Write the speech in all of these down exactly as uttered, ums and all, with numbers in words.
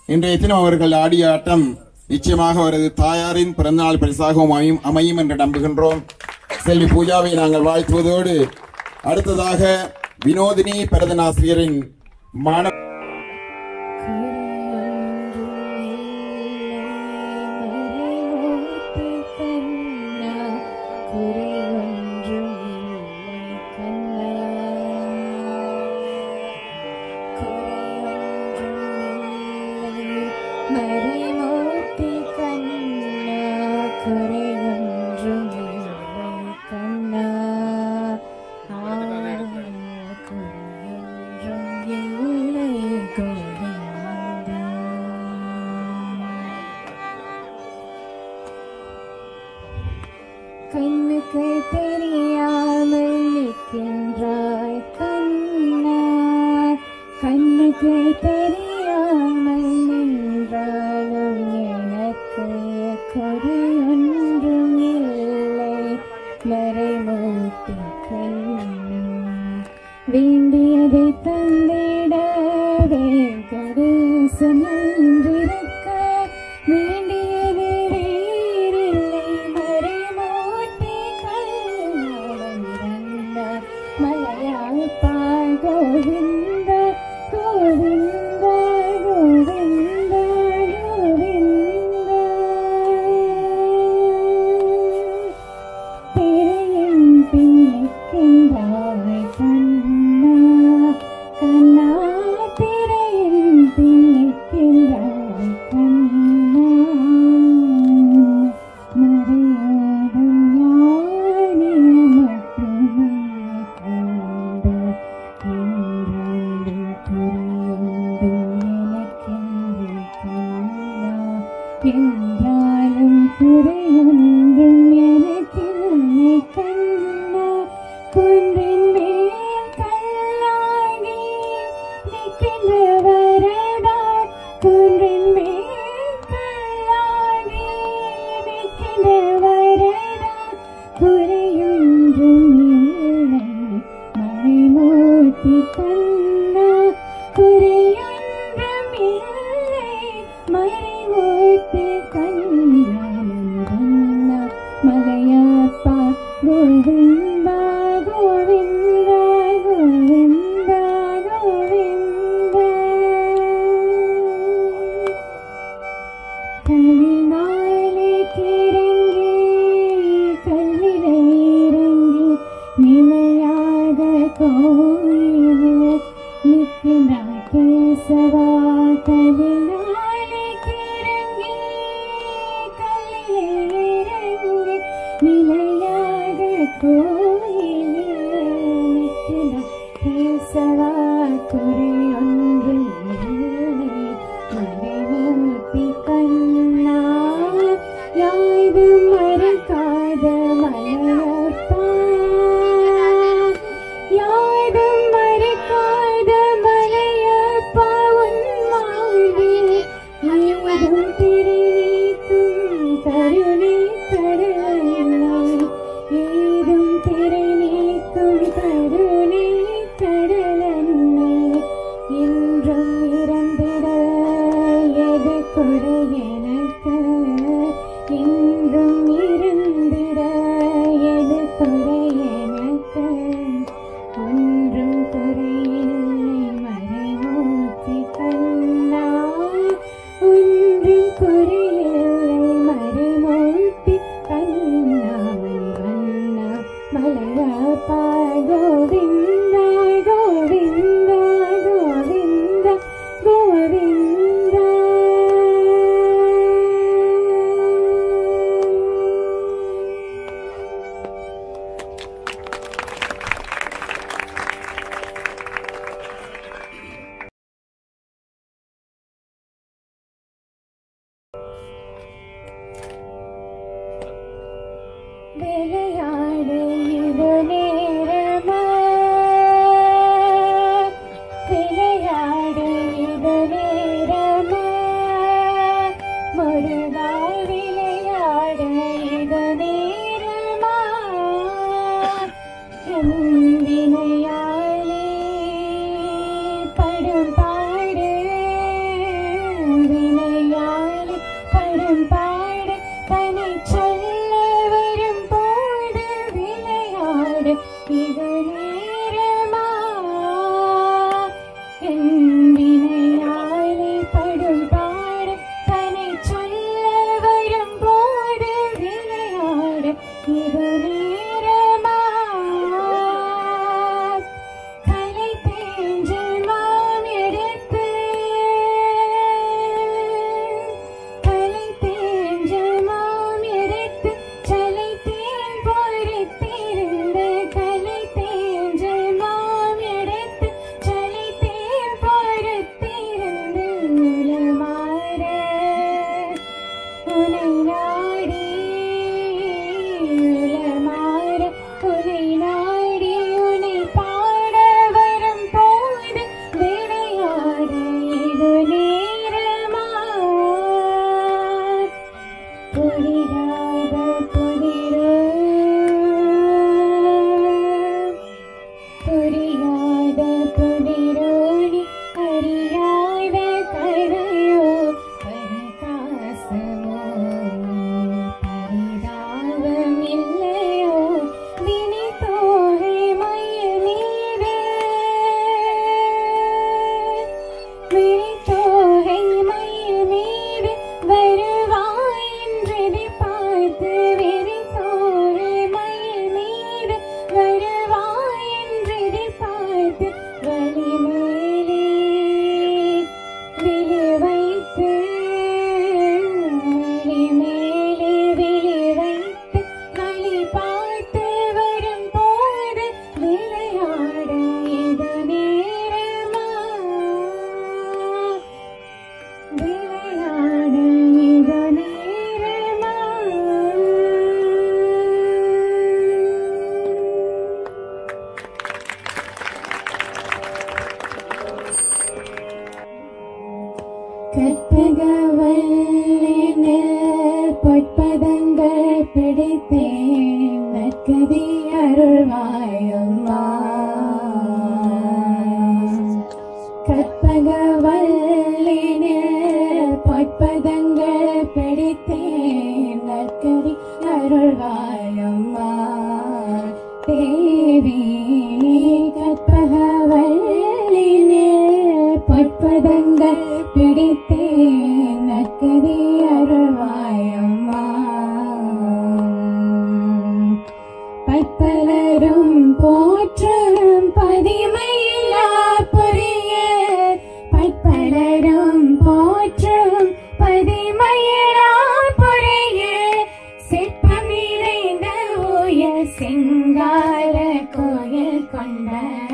இன்றைய தினம் அவர்கள் ஆடிய ஆட்டம் நிச்சயமாக அவரது தாயாரின் பிறந்தநாள் பரிசாகவும் அமையும் அமையும் என்று நம்புகின்றோம். செல்வி பூஜாவை நாங்கள் வாழ்த்துவதோடு அடுத்ததாக வினோதினி பரதனாசிரியரின் மாணவ கண்ணுக்கு தெரியாமல் நிற்கின்றாய் கண்ணா, கண்ணுக்கு தெரியாமல் நின்றாலும் எனக்கு கொடையொன்றும் இல்லை. மறைமூர்த்தி கண்ணா, வேண்டியதை தந்திட வேங்கடேசன் என்றிருக்க வேண்டியது வேறில்லை. மறைமூர்த்தி கண்ணா, மலையாப்பா கோவிந்த கோவிந்த கோவிந்த கோவிந்த. திரையின் பின்னிக்கின்றாய் கண்ணா, கண்ணா திரையின் பின்னிக்கின்றாய் கண்ணா. மறையாடும் ஞானிய மட்டுமே கண்ட என்றாலும் புரியுண்டும் எனக்கென்று கண்ணா, என்றாலும் புரியுண்டும் எனக்கென்னை கண்ணா. குன்றின் மேல் கல்லாகி நிற்கின்றவரடா, குன்றின் மேல் கல்லாகி நிற்கின்றவரடா, குறையொன்றும் இல்லை. மறைமூர்த்தி கண்ணா, குறையொன்றும் இல்லை. மறைமூர்த்தி கண்ணா, கண்ணா மலையப்பா கோவிந்தா கோவிந்தா கோவிந்தா கோவிந்தா. கல்லினாலே கிறங்கி கல்லிலே இறங்கி நிலையாக கோயில் நிற்கின்றாய் கேசவா. கல்லினாலே கிறங்கி கல்லிலே இறங்கி நிலையாக கோயில் நிற்கின்றாய் கேசவா. குறையொன்றும் இல்லை. மறைமூர்த்தி கண்ணா, யாய்தும் மறக்காத மலையப்பா, யாய்தும் மறக்காத மலையப்பா. உன் வாழ்வில் ஏதும் திரைநீக்கும் கருணை கடலாய், ஏதும் திரைநீக்கும் கருணை கடலன்னை. என்றும் இறந்திட எது குறை எனக்கு, என்றும் இருந்திட எது குறை எனக்கு. ஒன்றும் குறையில்லை மறைமூர்த்தி கண்ணா, ஒன்றும் வினையாலே படும் பாடு தன்னை சொல்ல வரும் போது விளையாடு இது நேரமா என் வினையாலே படும் பாடு தன்னை சொல்ல வரும் போது விளையாடு இது நேரமா கலை தேஞ்சல் மாம் எடுத்து கலை தேஞ்சல் மாம் எடுத்து சலை தேன் பொறுத்திருந்து கலை தேஞ்சல் மாம் எடுத்து சலை தேன் பொறுத்திருந்து உலமாற உனை நாடி உலமாற உனை நாடி உனை பாட வரும் போது விளையாட இது நேரமா புரியாத புதிரோ புரியாத புதிரோ நீ அறியாத கதையோ பரிகாசமோ பரிதாபம் இல்லையோ வினை தோகை மயிலீடு வினை தோகை மயில் மீது வருவாய் என்றதை பார்த்து வினை தோகை மயில் மீது வருவாய் என்றதை பார்த்து வழிமேலே விழி வைத்து வழிமேலே விழி வைத்து வழி பார்த்து வரும் போது விளையாட இது நேரமா விளையாட இது நேரமா கற்பகவல்லினில் பொற்பதங்கள் பிடித்தேன் நற்கதி அருள்வாயம்மா கற்பகவல்லினில் பொற்பதங்கள் பிடித்தேன் நற்கதி அருள்வாயம்மா தேவி கற்பகவல்லினில் பொற்பதங்கள் பிடித்தேன் நற்கதி அருள்வாயம்மா பற்பலரும் போற்றும் பதிமையில்லா புரிய பற்பலரும் போற்றும் பதிமையில்லா புரிய சிற்பம் நிறைந்த உயர் சிங்கார கோயில் கொண்ட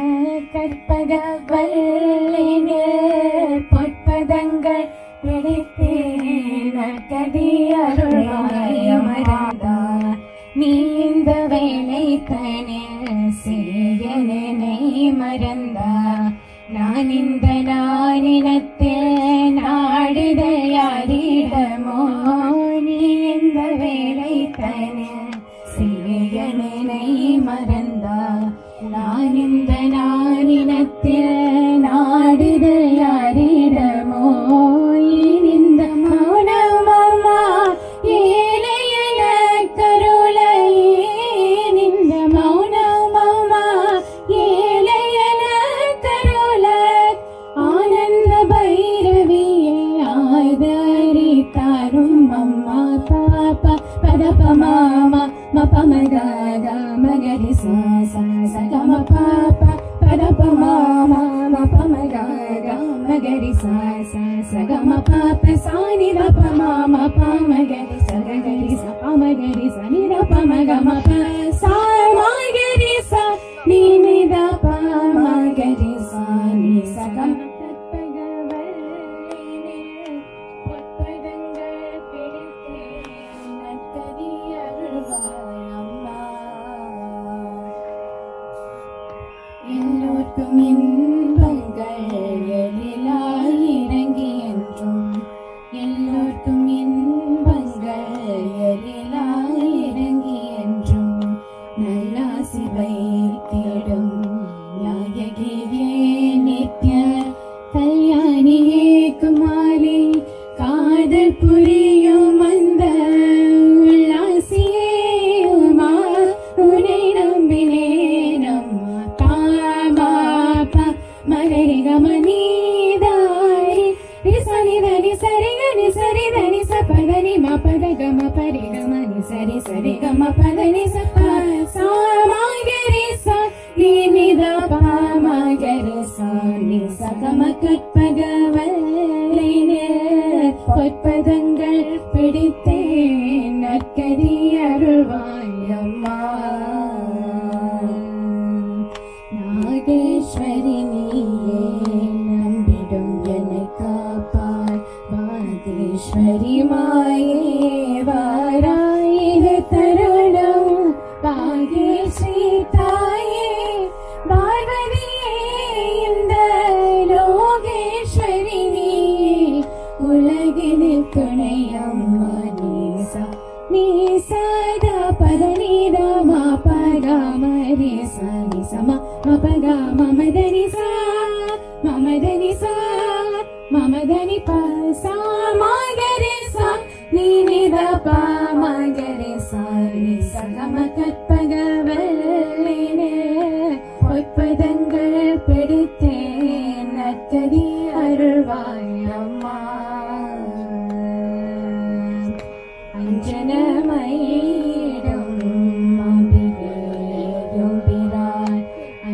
கற்பகவல்லினில் பொற்பதங்கள் பிடித்தேன் நற்கதி அருள்வாயமராதா நீ இந்த வேலை தனில் செய்யனை மறந்தா நான் இந்த நானினத்தில் நாடுதல் யாரிடமோ நீ இந்த வேலை தனில் செய்யனை மறந்தா நான் இந்த நானினத்தில் நாடுதல் யாரிடமோ இந்த மௌனமா ஏழையன கருளையே இந்த மௌனமா ஏழையன கருள ஆனந்த பைரவியை ஆய்தறி தாரும் அம்மா பாப்பா பதப்ப மாமா மபமகக மகரி சாசா சகம பாப்பா பதப்ப மாமா மபமகக மகரி சாசா சகம பாப்ப சானி ரப்ப மாமா பாமகரி சககரி ச பாமகரி சனி ரப்ப மகம ப சா மகரி ச நீ நித பாமகரி சானி சகம எல்லோர்க்கும் இன்பங்கள் எழிலாய் இறங்கி என்றும் எல்லோர்க்கும் இன்பங்கள் எழிலாய் இறங்கி என்றும் நல்லாசி வைத்திடும் நாயகியே புரியும் அந்த உல்லாசியே உமா உனை நம்பினேன் அம்மா பாமா பா மகரி கமனிதாரி நிசனி தனி சரி கனி சரி தனி சபதனி ம பத கம பரி கமனி சரி சரி கம பதனி சப சாமகரி சா நீ நித பாமகரி சா நீ சகம கற்பகவல்லினே பொற்பதங்கள் பிடித்தேன் நற்கதி அருள்வாய் அம்மா நாகேஸ்வரி நீயே நம்பிடும் என்னை காப்பாய் பாகேஸ்வரி மாயே வாராயிரு தருணம் பாகேஸ்வரி தாயே பார்வதியே இந்த லோகேஸ்வரி நீயே உலகினில் துணையம்மா நீசா நீசாதா பதனிதா மா பகா மரி சா நிசமா மபகா மமதனி சா மமதனி சா மமதனி ப சா மகரி சா நீனித ப மகரி சா நி சகம கற்பகவல்லினே பொற்பதங்கள் பிடித்தேன் நற்கதி அருள்வாய் அம்மா அஞ்சனமயிடும் அம்பிகையும் பிரான்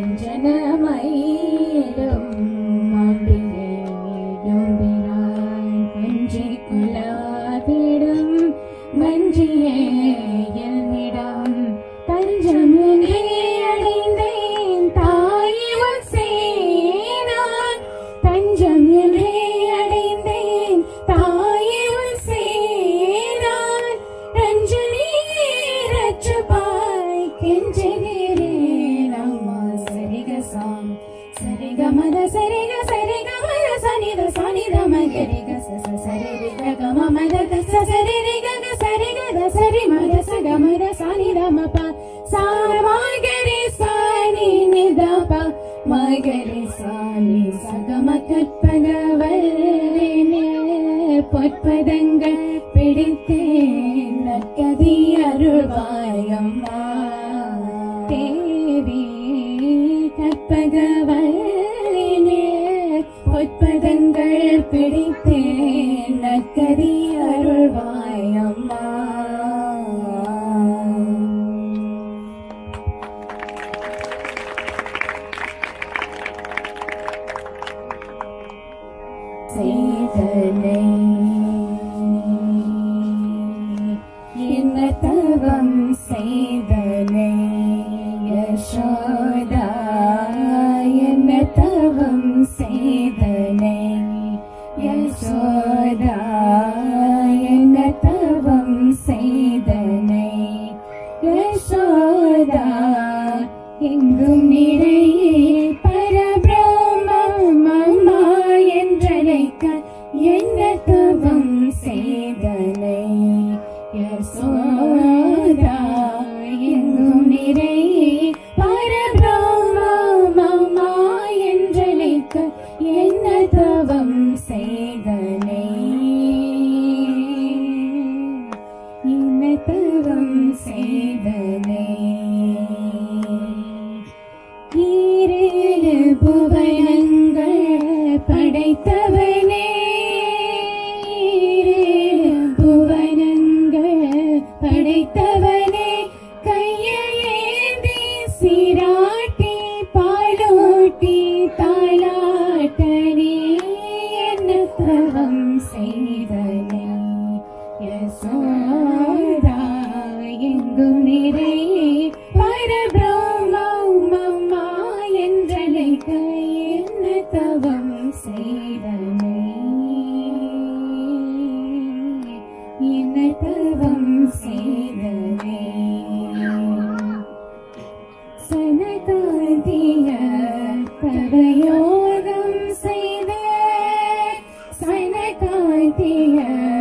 அஞ்சனமயிடும் அம்பிகையும் பிரான் கொஞ்சி குலாபிடும் வஞ்சியே என்னிடம் தஞ்சம் என்னை அடைந்தேன் தாயிவள் சேனான் தஞ்சம் என்னை அடைந்தேன் தாயிவள் சேனான் ரஞ்சனி ரட்சபாய் கெஞ்சகிறேன் அம்மா சரிக சாம் சரிக மத சரிக சரிக மத சனித சனித மகரிக சச சரிக கம மத கச சரிக க சரிக த சரி மத சக மத சனித மப சாமகரி சானி நித ப மகரி சானி சகம கற்பகவல்லினே பொற்பதங்கள் பிடித்தேன் நற்கதி அருள்வாய் அம்மா தேவி கற்பகவல்லினே பொற்பதங்கள் பிடித்தேன் நற்கதி அருள்வாய் அம்மா செய்தனை என்ன தவம் செய்தனை யசோதா என்ன தவம் செய்தனை யசோதா என்ன தவம் செய்தனை யசோதா எங்கும் நிறையே பரபிரம்மம் அம்மா என்றழைக்க என்ன தவம் செய்தனை யசோதா எங்கும் நிறையே பரபிரம்மம் அம்மா என்றழைக்க என்ன தவம் செய்தனை என்ன தவம் செய்தனை ஈரேழு புவனங்கள் படைத்தவனே ஈரேழு புவனங்கள் படைத்தவனே கையேந்தி சீராட்டி பாலோட்டி தாளாட்டனே என்ன தவம் செய்தனை யசோதா எங்கும் நிறையே பரபிரம்மம் அம்மா என்றழைக்க என்ன தவம் செய்தனை என்ன தவம் செய்தனை சனகாதிய தவயோகம் செய்த சனகாதிய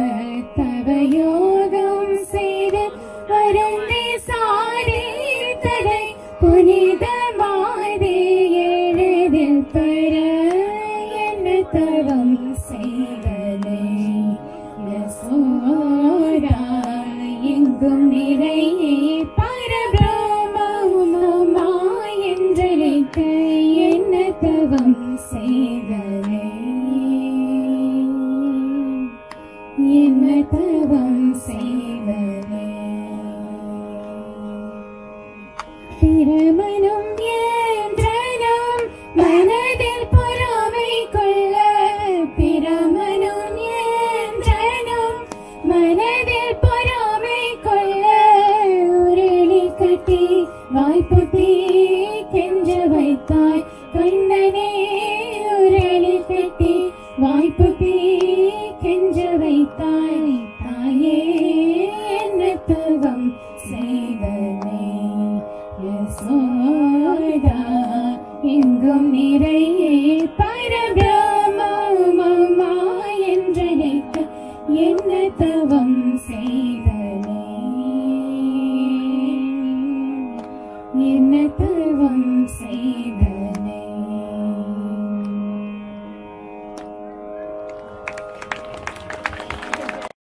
தவயோகம் செய்த வருந்தி சாரி தடை புனிதமாதே எழுதில் பெற என்ன தவம் செய்தனை யசோ எங்கும் நிறையே பரபிரம்மமாய் என்றழைக்க என்ன தவம் செய்தனை என்ன தவம் செய்தனை பிரமனும் ஏந்திரனும் மனதில் பொறாமை கொள்ள பிரமனும் ஏந்திரனும் மனதில் பொறாமை கொள்ள உருளி கட்டி வாய்ப்புத்தி கெஞ்ச வைத்தாய் கண்ணனே உருளி கட்டி வாய்ப்புத்தி கெஞ்ச வைத்தாய் தாயே என்ன தவம் செய்தனை யசோதா எங்கும் நிறையே பரபிரம்மமாய் என்றழைக்க என்ன தவம் செய்தனை என்ன தவம் செய்தனை